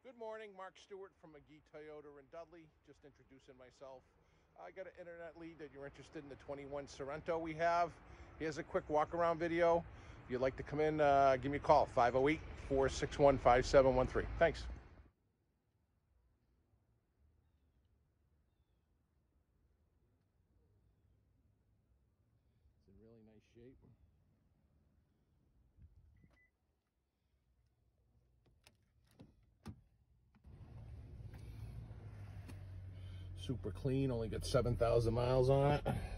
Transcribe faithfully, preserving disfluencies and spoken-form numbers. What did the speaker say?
Good morning, Mark Stewart from McGee Toyota in Dudley. Just introducing myself. I got an internet lead that you're interested in the twenty-one Sorento we have. Here's a quick walk around video. If you'd like to come in, uh, give me a call, five oh eight, four six one, five seven one three. Thanks. It's in really nice shape. Super clean, only got seven thousand miles on it.